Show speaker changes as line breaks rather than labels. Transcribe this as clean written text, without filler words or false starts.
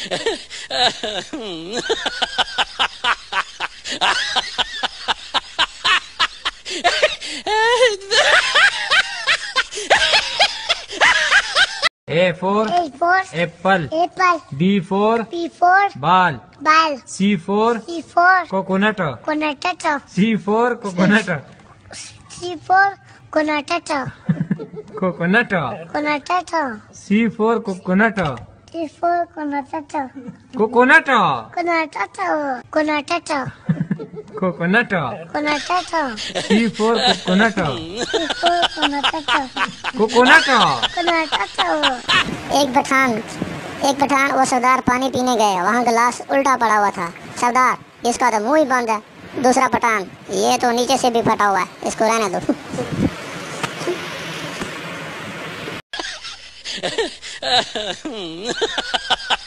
A for apple. B for ball. C for coconut. C for coconut. Coconut. C for coconut. Coconut. Coconut. C for coconut. Coconut.
एक पठान वो सरदार पानी पीने गए, वहाँ गिलास उल्टा पड़ा हुआ था। सरदार, इसका तो मुंह ही बंद है। दूसरा पठान, ये तो नीचे से भी फटा हुआ है, इसको रहने दो।